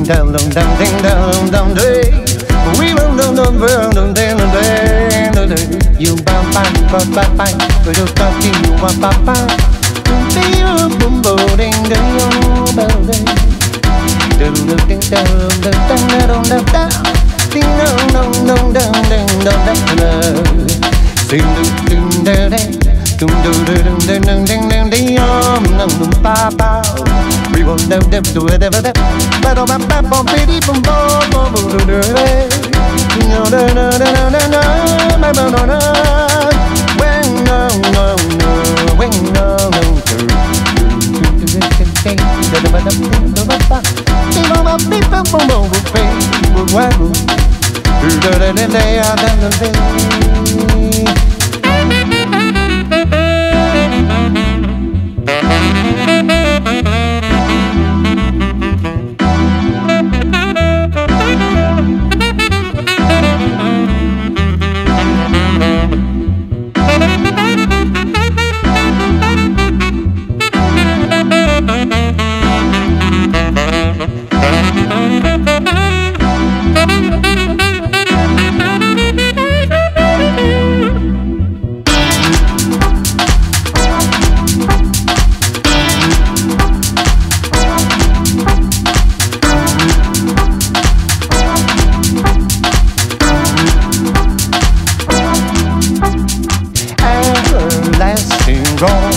ding dong dong dong ding dong dong day. We run dong dong dong dong ding dong day. You bam bam bam bam bam, we do talk to you bam bam bam. Be you boom boom ding ding yo bam ding. Ding ding ding dong dong dong dong dong dong. Ding dong dong dong dong ding dong dong. Ding ding ding ding ding. Dum dum dum dum dum ding ding ding dum dum pa pa. We will do do do it ever that. But oh, bam bam bam bitty bam bam bam do do it. No no no no no no no no no no no. When no no no when no no. Everlasting wrong.